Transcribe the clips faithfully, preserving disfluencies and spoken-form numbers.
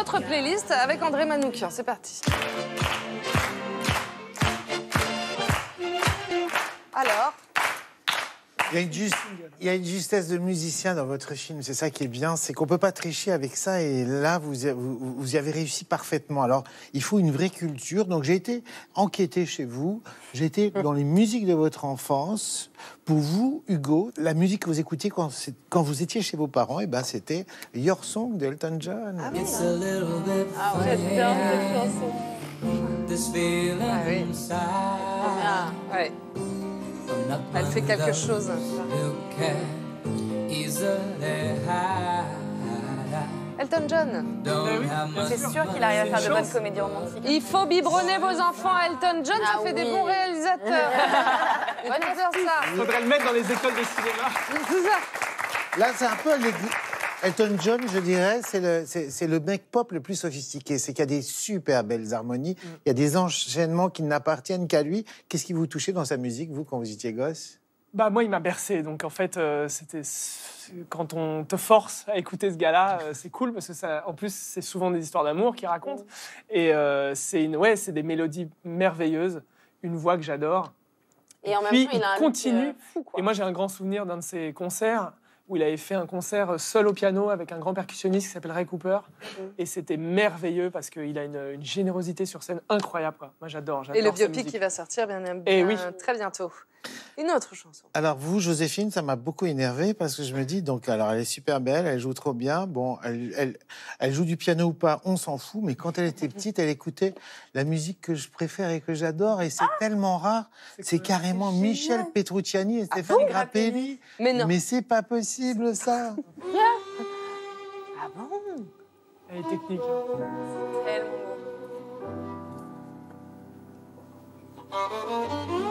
votre playlist avec André Manoukian. C'est parti. Alors il y, a une juste, il y a une justesse de musicien dans votre film, c'est ça qui est bien, c'est qu'on ne peut pas tricher avec ça et là, vous, vous, vous y avez réussi parfaitement. Alors, il faut une vraie culture, donc j'ai été enquêté chez vous, j'ai été dans les musiques de votre enfance. Pour vous, Hugo, la musique que vous écoutiez quand, quand vous étiez chez vos parents, eh ben, c'était Your Song de Elton John. Ah oui, ah, j'adore cette chanson. Ah oui. Ah, ouais. Elle fait quelque chose. Elton John. C'est sûr qu'il arrive à faire de bonnes comédies romantiques. Il faut biberonner vos enfants à Elton John, ah ça fait oui. des bons réalisateurs. Bonne heure, ça. Il faudrait le mettre dans les écoles de cinéma. C'est ça. Là, c'est un peu les... Elton John, je dirais, c'est le, c'est, c'est le mec pop le plus sophistiqué. C'est qu'il y a des super belles harmonies, mm. il y a des enchaînements qui n'appartiennent qu'à lui. Qu'est-ce qui vous touchait dans sa musique, vous, quand vous étiez gosse? Bah, moi, il m'a bercé. Donc, en fait, euh, c'était... quand on te force à écouter ce gars-là, euh, c'est cool, parce que, ça, en plus, c'est souvent des histoires d'amour qu'il raconte. Mm. Et euh, c'est, une, ouais, c'est des mélodies merveilleuses, une voix que j'adore. Et, et en même puis, temps, il, a il continue. Un fou, quoi. Et moi, j'ai un grand souvenir d'un de ses concerts où il avait fait un concert seul au piano avec un grand percussionniste qui s'appelle Ray Cooper. Mm-hmm. Et c'était merveilleux parce qu'il a une, une générosité sur scène incroyable, quoi. Moi, j'adore, j'adore. Et le biopic qui va sortir bien, bien, Et oui. très bientôt. Une autre chanson. Alors vous, Joséphine, ça m'a beaucoup énervé parce que je me dis, donc, alors elle est super belle, elle joue trop bien, bon, elle, elle, elle joue du piano ou pas, on s'en fout, mais quand elle était petite, elle écoutait la musique que je préfère et que j'adore, et c'est ah tellement rare, c'est, c'est carrément c'est Michel Petrucciani et Stéphane ah bon Grappelli. Mais non. Mais c'est pas possible, ça. Ah bon? Elle est technique. C'est tellement beau.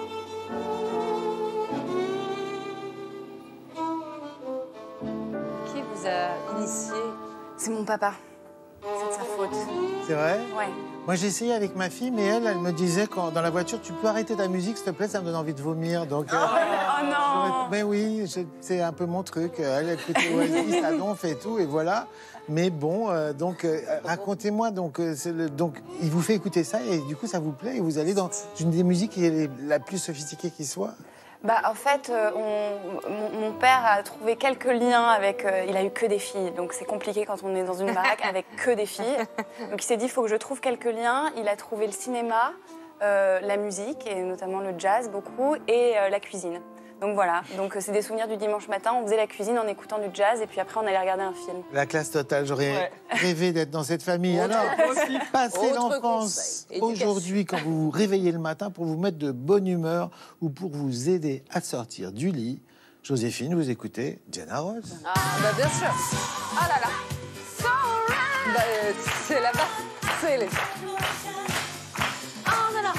Qui vous a initié? C'est mon papa. C'est de sa faute. C'est vrai? Ouais. Moi, j'ai essayé avec ma fille, mais elle, elle me disait, quand, dans la voiture, tu peux arrêter ta musique, s'il te plaît, ça me donne envie de vomir. Donc, oh, euh, oh non! Mais oui, je, c'est un peu mon truc. Elle écoutait Oasis, ça donf et tout, et voilà. Mais bon, euh, donc, euh, racontez-moi, donc, euh, c'est le, donc, il vous fait écouter ça, et du coup, ça vous plaît, et vous allez dans une des musiques qui est la plus sophistiquée qui soit? Bah, en fait, euh, on, mon, mon père a trouvé quelques liens avec... Euh, il a eu que des filles, donc c'est compliqué quand on est dans une baraque avec que des filles. Donc il s'est dit, il faut que je trouve quelques liens. Il a trouvé le cinéma, euh, la musique, et notamment le jazz beaucoup, et euh, la cuisine. Donc voilà, donc c'est des souvenirs du dimanche matin. On faisait la cuisine en écoutant du jazz, et puis après on allait regarder un film. La classe totale, j'aurais ouais. rêvé d'être dans cette famille. Autre Alors, passez l'enfance conseil, aujourd'hui quand vous vous réveillez le matin pour vous mettre de bonne humeur ou pour vous aider à sortir du lit. Joséphine, vous écoutez Diana Ross. Ah bah bien sûr. Ah là là. So right. Bah, euh, c'est là-bas. C'est les... Oh là là.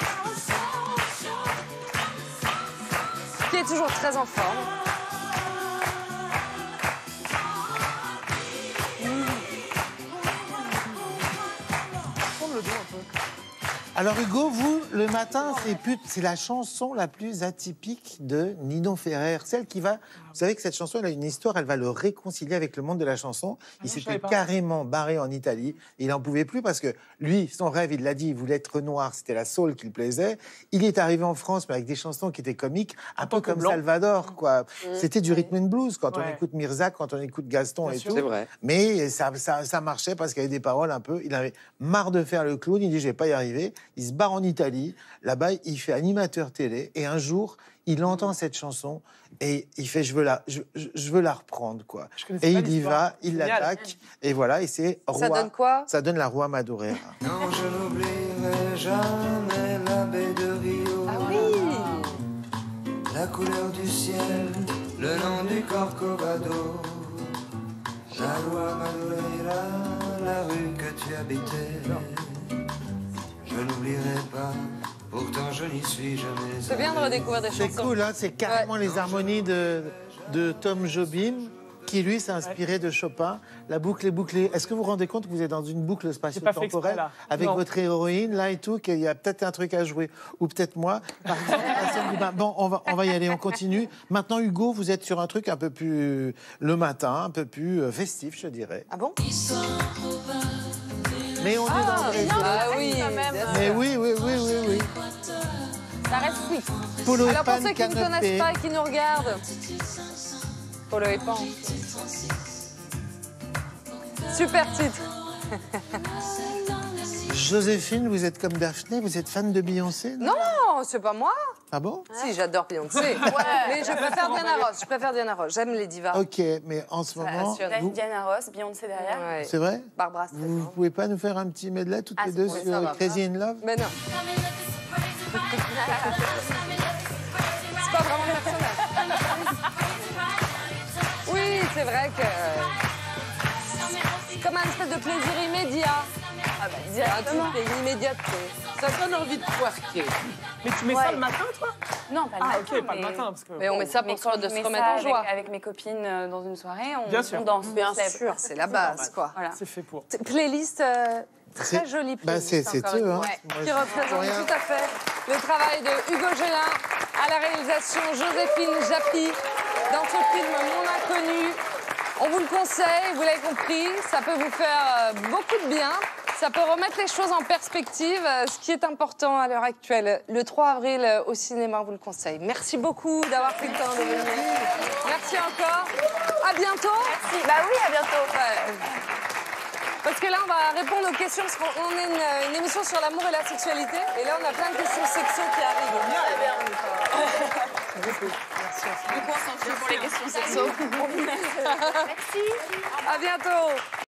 Qui est toujours très en forme. Tourne le dos un peu. Alors Hugo, vous, le matin, c'est, plus, c'est la chanson la plus atypique de Nino Ferrer, celle qui va... Vous savez que cette chanson, elle a une histoire, elle va le réconcilier avec le monde de la chanson. Il non, s'était carrément barré en Italie, il n'en pouvait plus parce que lui, son rêve, il l'a dit, il voulait être Renoir, c'était la soul qui le plaisait. Il est arrivé en France, mais avec des chansons qui étaient comiques, un, un peu comme blanc. Salvador, quoi. Mmh. C'était du rhythm and blues quand ouais. on écoute Mirza, quand on écoute Gaston Bien et sûr. Tout. C'est vrai. Mais ça, ça, ça marchait parce qu'il y avait des paroles un peu... Il avait marre de faire le clown, il dit, je vais pas y arriver. Il se barre en Italie, là-bas, il fait animateur télé, et un jour, il entend cette chanson, et il fait, je veux la, je, je veux la reprendre, quoi. Et il y va, il l'attaque, et voilà, et c'est Roi. Ça donne quoi? Ça donne la Roi Madureira. Non, je n'oublierai jamais la baie de Rio. Ah oui. La couleur du ciel, le nom du Corcovado. La Roi Madureira, la rue que tu habitais. Je n'oublierai pas, pourtant je n'y suis jamais. C'est bien de redécouvrir des chansons. C'est cool, hein, c'est carrément ouais. les harmonies de, de Tom Jobim, qui lui s'est inspiré ouais. de Chopin. La boucle est bouclée. Est-ce que vous vous rendez compte que vous êtes dans une boucle spatio-temporelle avec non. votre héroïne, là et tout, qu'il y a peut-être un truc à jouer, ou peut-être moi. Par exemple, la scène du bain. Bon, on va, on va y aller, on continue. Maintenant, Hugo, vous êtes sur un truc un peu plus le matin, un peu plus festif, je dirais. Ah bon? Mais on est dans le réseau. Ah oui, quand même. bien sûr. Mais oui, oui, oui, oui, oui. Ça reste sweet. Polo et Alors pour pan ceux qui ne canapé. connaissent pas et qui nous regardent, Polo et pan. Super titre. Joséphine, vous êtes comme Daphné, vous êtes fan de Beyoncé? Non, c'est pas moi. Ah bon? Si, j'adore Beyoncé. Mais je préfère Diana Ross. Je préfère Diana Ross. J'aime les divas. Ok, mais en ce moment, assure. vous- Diana Ross, Beyoncé derrière. Ouais. c'est vrai? Barbara Vous Streisand. pouvez pas nous faire un petit medley toutes Ah, les deux c'est bon, ça sur va Crazy in Love? Mais non. C'est pas vraiment le personnage. Oui, c'est vrai que... C'est comme un espèce de plaisir immédiat. Ah bah, Un directement. truc une immédiateté. Ça donne envie de twerker. Mais tu mets Ouais. ça le matin, toi? Non, pas le Ah, matin. ok, pas le mais- matin. Parce que... Mais on met ça Mais pour quand se, de je se mets remettre ça en avec, joie. avec mes copines euh, dans une soirée, on, Bien sûr. on danse. Bien on se lève. sûr, c'est la base, quoi. Voilà. C'est fait pour. Playlist, euh, très C'est- jolie Bah, playlist. c'est c'est encore eux, une hein. fois. Moi, Qui je- représente rien. tout à fait le travail de Hugo Gélin, à la réalisation Joséphine Japy, dans ce film Mon Inconnu. On vous le conseille, vous l'avez compris, ça peut vous faire euh, beaucoup de bien. Ça peut remettre les choses en perspective, euh, ce qui est important à l'heure actuelle. Le trois avril euh, au cinéma, on vous le conseille. Merci beaucoup d'avoir pris le temps de venir. Merci encore. À bientôt. Merci. Bah oui, à bientôt. Ouais. Parce que là, on va répondre aux questions, parce qu'on est une, une émission sur l'amour et la sexualité. Et là, on a plein de questions sexo qui arrivent. Très bien. Merci. Du coup, on s'en fout pour les questions sexo. À bientôt.